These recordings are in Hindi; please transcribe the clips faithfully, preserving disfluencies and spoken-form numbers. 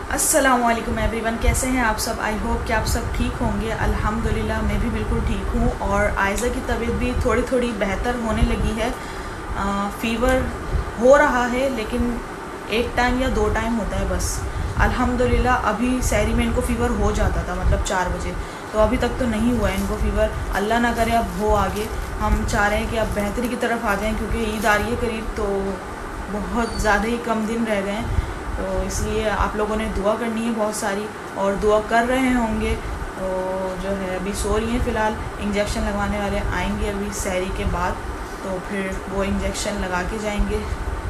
अस्सलामुअलैकुम एवरीवन, कैसे हैं आप सब। आई होप कि आप सब ठीक होंगे। अल्हम्दुलिल्लाह मैं भी बिल्कुल ठीक हूँ और आयज़ा की तबीयत भी थोड़ी थोड़ी बेहतर होने लगी है। आ, फ़ीवर हो रहा है लेकिन एक टाइम या दो टाइम होता है बस। अल्हम्दुलिल्लाह अभी सहरी में इनको फ़ीवर हो जाता था, मतलब चार बजे, तो अभी तक तो नहीं हुआ है इनको फ़ीवर। अल्लाह ना करे अब हो आगे। हम चाह रहे हैं कि अब बेहतरी की तरफ आ जाएँ क्योंकि ईद आ रही है करीब, तो बहुत ज़्यादा ही कम दिन रह गए हैं। तो इसलिए आप लोगों ने दुआ करनी है बहुत सारी, और दुआ कर रहे होंगे। तो जो है अभी सो रही हैं फ़िलहाल। इंजेक्शन लगवाने वाले आएंगे अभी सहरी के बाद, तो फिर वो इंजेक्शन लगा के जाएंगे।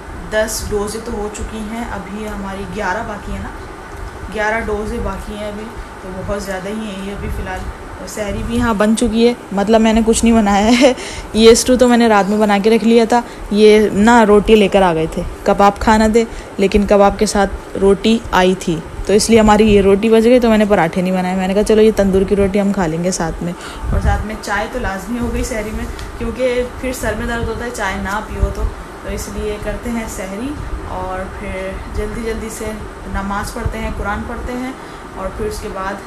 दस डोज़ें तो हो चुकी हैं, अभी हमारी ग्यारह बाकी है ना, ग्यारह डोज़ें बाकी हैं अभी, तो बहुत ज़्यादा ही है ये अभी फ़िलहाल। और सहरी भी यहाँ बन चुकी है, मतलब मैंने कुछ नहीं बनाया है। ये स्टू तो मैंने रात में बना के रख लिया था। ये ना रोटी लेकर आ गए थे, कबाब खाना थे, लेकिन कबाब के साथ रोटी आई थी, तो इसलिए हमारी ये रोटी बच गई। तो मैंने पराठे नहीं बनाए, मैंने कहा चलो ये तंदूर की रोटी हम खा लेंगे साथ में। और साथ में चाय तो लाजमी हो गई सहरी में, क्योंकि फिर सर में दर्द होता है चाय ना पियो तो तो इसलिए करते हैं सहरी और फिर जल्दी जल्दी से नमाज़ पढ़ते हैं, कुरान पढ़ते हैं, और फिर उसके बाद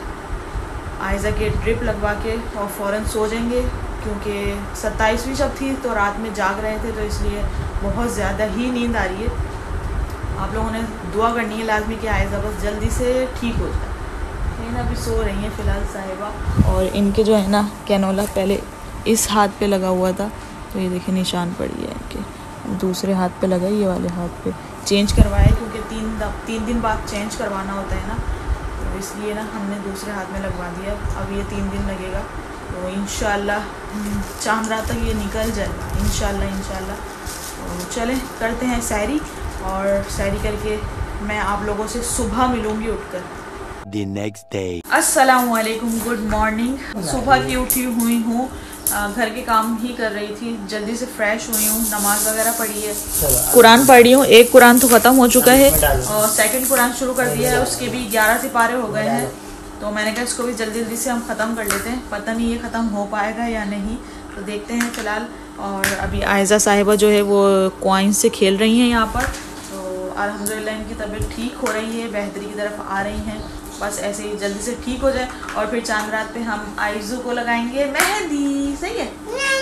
आयज़ा के ड्रिप लगवा के और फ़ौरन सो जाएंगे। क्योंकि सत्ताईसवीं शब थी तो रात में जाग रहे थे, तो इसलिए बहुत ज़्यादा ही नींद आ रही है। आप लोगों ने दुआ करनी है लाजमी कि आयज़ा बस जल्दी से ठीक हो जाए। लेकिन अभी सो रही हैं फ़िलहाल साहिबा। और इनके जो है ना कैनोला पहले इस हाथ पे लगा हुआ था, तो ये देखिए निशान पड़ी है इनके। दूसरे हाथ पे लगा, ये वाले हाथ पे चेंज करवाया क्योंकि तीन तीन दिन बाद चेंज करवाना होता है ना, तो इसलिए ना हमने दूसरे हाथ में लगवा दिया। अब ये तीन दिन लगेगा, तो इंशाल्लाह चांद रात तक ये निकल जाएगा इंशाल्लाह इंशाल्लाह। तो चलें करते हैं सहरी, और सहरी करके मैं आप लोगों से सुबह मिलूँगी उठकर। The next day. अस्सलामुअलैकुम, गुड मॉर्निंग। सुबह की उठी हुई हूँ, घर के काम ही कर रही थी, जल्दी से फ्रेश हुई हूँ, नमाज वगैरह पढ़ी है, कुरान पढ़ी हूँ। एक कुरान तो ख़त्म हो चुका है और सेकंड कुरान शुरू कर दिया है, उसके भी ग्यारह सिपारे हो गए हैं। तो मैंने कहा इसको भी जल्दी जल्दी से हम ख़त्म कर लेते हैं। पता नहीं ये ख़त्म हो पाएगा या नहीं, तो देखते हैं फ़िलहाल। और अभी आयज़ा साहिबा जो है वो कॉइन से खेल रही हैं यहाँ पर, तो अल्हम्दुलिल्लाह इनकी तबीयत ठीक हो रही है, बेहतरी की तरफ आ रही हैं। बस ऐसे ही जल्दी से ठीक हो जाए, और फिर चांद रात पे हम आइज़ू को लगाएंगे मेहंदी। सही है,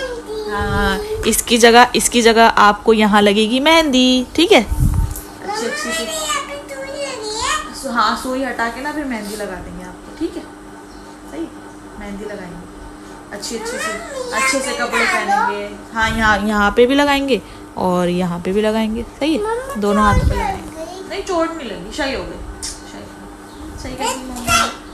हाँ, इसकी जगह इसकी जगह आपको यहाँ लगेगी मेहंदी, ठीक है। अच्छी अच्छी सी, हाँ, सुई हटा के ना फिर मेहंदी लगा देंगे आपको, ठीक है। सही, मेहंदी लगाएंगे अच्छी अच्छी से, अच्छे से कपड़े पहनेंगे। हाँ, यहाँ यहाँ पे भी लगाएंगे और यहाँ पे भी लगाएंगे, सही है, दोनों हाथों पे लगाएंगे। नहीं, चोट नहीं लगी, सही हो गई, सही करेगी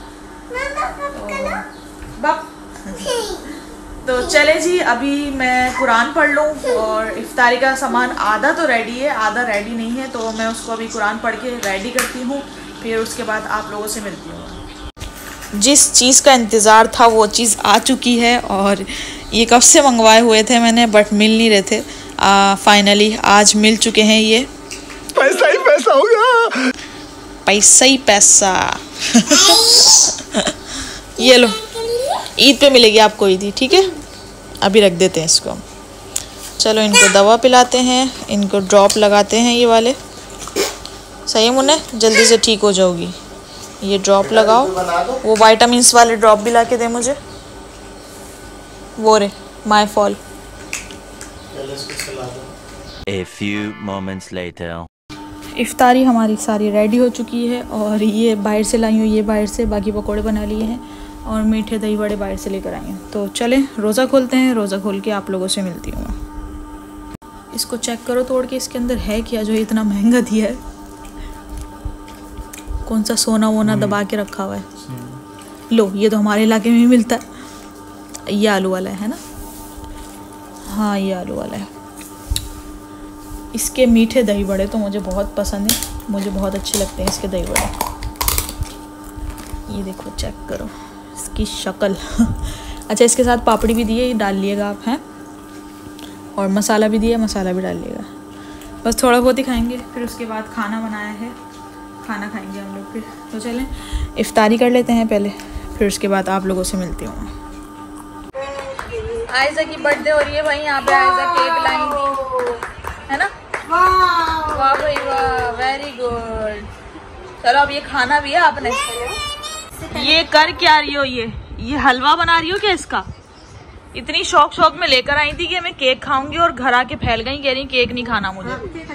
बाप। तो चले जी, अभी मैं कुरान पढ़ लूँ, और इफ्तारी का सामान आधा तो रेडी है, आधा रेडी नहीं है, तो मैं उसको अभी कुरान पढ़ के रेडी करती हूँ, फिर उसके बाद आप लोगों से मिलती हूँ। जिस चीज़ का इंतज़ार था वो चीज़ आ चुकी है, और ये कब से मंगवाए हुए थे मैंने, बट मिल नहीं रहे थे। फाइनली आज मिल चुके हैं। ये पैसा ही पैसा होगा, पैसा ही पैसा। ये लो, ईद पे मिलेगी आपको ईदी, ठीक है। अभी रख देते हैं इसको। चलो इनको दवा पिलाते हैं, इनको ड्रॉप लगाते हैं ये वाले। सही है मुन्ने, जल्दी से ठीक हो जाओगी। ये ड्रॉप लगाओ, वो वाइटामिन्स वाले ड्रॉप भी ला के दे मुझे, वो रे माय फॉल। A few moments later. इफ्तारी हमारी सारी रेडी हो चुकी है, और ये बाहर से लाई हूँ, ये बाहर से, बाकी पकौड़े बना लिए हैं, और मीठे दही बड़े बाहर से लेकर आई हैं। तो चलें रोज़ा खोलते हैं, रोज़ा खोल के आप लोगों से मिलती हूँ मैं। इसको चेक करो तोड़ के, इसके अंदर है क्या जो इतना महंगा दिया है। कौन सा सोना वोना दबा के रखा हुआ है। लो, ये तो हमारे इलाके में भी मिलता है। ये आलू वाला है ना, हाँ ये आलू वाला है। इसके मीठे दही बड़े तो मुझे बहुत पसंद है, मुझे बहुत अच्छे लगते हैं इसके दही बड़े। ये देखो, चेक करो इसकी शक्ल। अच्छा, इसके साथ पापड़ी भी दी है, ये डाल लिएगा आप, हैं, और मसाला भी दिया, मसाला भी डाल लिएगा। बस थोड़ा बहुत ही खाएंगे, फिर उसके बाद खाना बनाया है, खाना खाएंगे हम लोग फिर। तो चलें इफ्तारी कर लेते हैं पहले, फिर उसके बाद आप लोगों से मिलती हूँ। आयज़ा की बर्थडे हो रही है भाई, यहाँ पे आयज़ा केक लाई थी, है ना। वाह भाई वाह, वेरी गुड। चलो अब ये खाना भी है आपने। ये कर क्या रही हो? ये ये हलवा बना रही हो क्या इसका? इतनी शौक शौक में लेकर आई थी कि मैं केक खाऊंगी और घर आके फैल गई, कह रही केक नहीं खाना मुझे।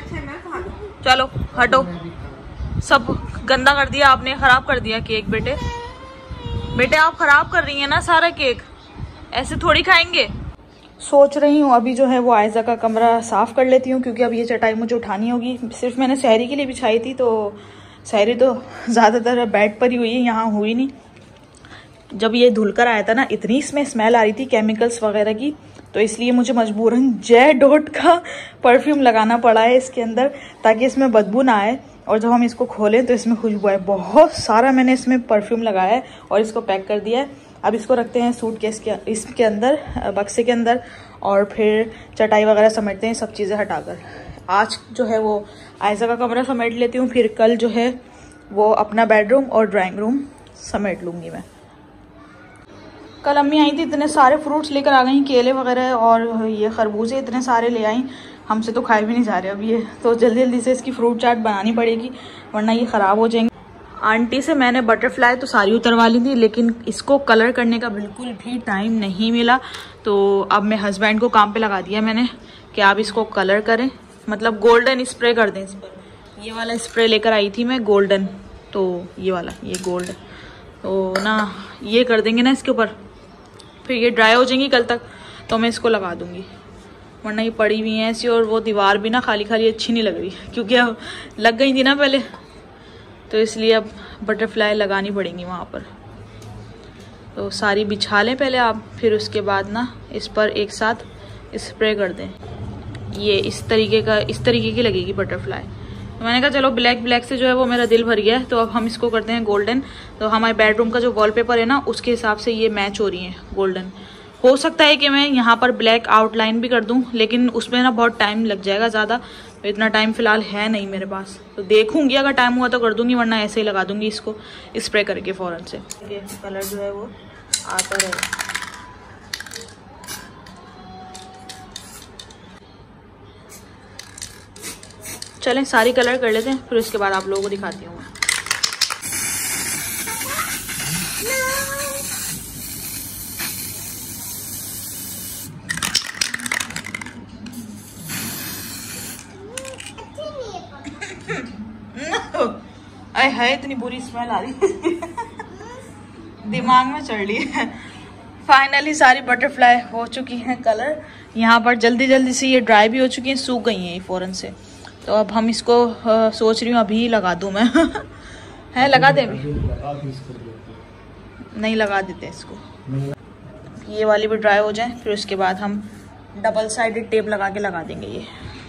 चलो हटो, सब गंदा कर दिया आपने, खराब कर दिया केक। बेटे बेटे आप खराब कर रही हैं ना सारा केक, ऐसे थोड़ी खाएंगे। सोच रही हूँ अभी जो है वो आयजा का कमरा साफ कर लेती हूँ, क्योंकि अब ये चटाई मुझे उठानी होगी। सिर्फ मैंने सहरी के लिए बिछाई थी, तो सहरी तो ज़्यादातर बेड पर ही हुई है, यहाँ हुई नहीं। जब ये धुल कर आया था ना, इतनी इसमें स्मेल आ रही थी केमिकल्स वगैरह की, तो इसलिए मुझे मजबूरन जय डॉट का परफ्यूम लगाना पड़ा है इसके अंदर, ताकि इसमें बदबू ना आए और जब हम इसको खोलें तो इसमें खुशबू आए। बहुत सारा मैंने इसमें परफ्यूम लगाया है और इसको पैक कर दिया है। अब इसको रखते हैं सूटकेस के इसके अंदर, बक्से के अंदर, और फिर चटाई वगैरह समेटते हैं, सब चीज़ें हटाकर। आज जो है वो आयजा का कमरा समेट लेती हूँ, फिर कल जो है वो अपना बेडरूम और ड्राइंग रूम समेट लूँगी मैं। कल अम्मी आई थी, इतने सारे फ्रूट्स लेकर आ गई, केले वगैरह और ये खरबूजे इतने सारे ले आई। हमसे तो खाए भी नहीं जा रहे अब ये, तो जल्दी जल्दी से इसकी फ्रूट चाट बनानी पड़ेगी वरना ये ख़राब हो जाएंगे। आंटी से मैंने बटरफ्लाई तो सारी उतरवा ली थी, लेकिन इसको कलर करने का बिल्कुल भी टाइम नहीं मिला, तो अब मैं हस्बैंड को काम पे लगा दिया मैंने कि आप इसको कलर करें, मतलब गोल्डन स्प्रे कर दें इस पर। ये वाला स्प्रे लेकर आई थी मैं गोल्डन, तो ये वाला, ये गोल्ड, तो ना ये कर देंगे ना इसके ऊपर, फिर ये ड्राई हो जाएंगी कल तक, तो मैं इसको लगा दूंगी। वरना ये पड़ी हुई हैं ऐसी, और वो दीवार भी ना खाली खाली अच्छी नहीं लग रही, क्योंकि अब लग गई थी ना पहले, तो इसलिए अब बटरफ्लाई लगानी पड़ेंगी वहाँ पर। तो सारी बिछा लें पहले आप, फिर उसके बाद ना इस पर एक साथ स्प्रे कर दें। ये इस तरीके का, इस तरीके की लगेगी बटरफ्लाई। तो मैंने कहा चलो ब्लैक ब्लैक से जो है वो मेरा दिल भर गया है, तो अब हम इसको करते हैं गोल्डन। तो हमारे बेडरूम का जो वॉलपेपर है ना, उसके हिसाब से ये मैच हो रही है गोल्डन। हो सकता है कि मैं यहाँ पर ब्लैक आउटलाइन भी कर दूँ, लेकिन उसमें ना बहुत टाइम लग जाएगा ज़्यादा, तो इतना टाइम फिलहाल है नहीं मेरे पास। तो देखूंगी अगर टाइम हुआ तो कर दूंगी, वरना ऐसे ही लगा दूंगी इसको स्प्रे करके फ़ौरन से। ये कलर जो है वो आता रहेगा। चलें सारी कलर कर लेते हैं, फिर उसके बाद आप लोगों को दिखाती हूँ। अरे है इतनी बुरी स्मेल आ रही है दिमाग में चढ़ रही है। फाइनली सारी बटरफ्लाई हो चुकी हैं कलर, यहाँ पर जल्दी जल्दी से ये ड्राई भी हो चुकी हैं, सूख गई हैं ये फ़ौरन से। तो अब हम इसको आ, सोच रही हूँ अभी लगा दूँ मैं है लगा दें अभी? नहीं लगा देते इसको, ये वाली भी ड्राई हो जाए, फिर उसके बाद हम डबल साइडेड टेप लगा के लगा देंगे। ये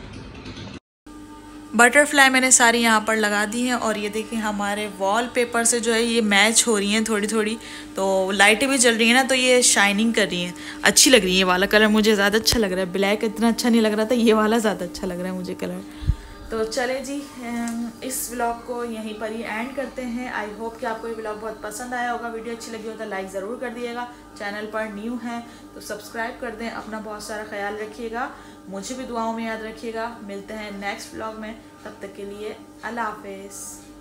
बटरफ्लाई मैंने सारी यहाँ पर लगा दी हैं, और ये देखिए हमारे वॉलपेपर से जो है ये मैच हो रही हैं थोड़ी थोड़ी, तो लाइटें भी जल रही हैं ना, तो ये शाइनिंग कर रही हैं, अच्छी लग रही है। ये वाला कलर मुझे ज़्यादा अच्छा लग रहा है, ब्लैक इतना अच्छा नहीं लग रहा था, ये वाला ज़्यादा अच्छा लग रहा है मुझे कलर। तो चले जी, इस व्लॉग को यहीं पर ही एंड करते हैं। आई होप कि आपको ये व्लॉग बहुत पसंद आया होगा। वीडियो अच्छी लगी हो तो लाइक ज़रूर कर दिएगा, चैनल पर न्यू हैं तो सब्सक्राइब कर दें। अपना बहुत सारा ख्याल रखिएगा, मुझे भी दुआओं में याद रखिएगा। मिलते हैं नेक्स्ट व्लॉग में, तब तक के लिए अल्लाह हाफिज़।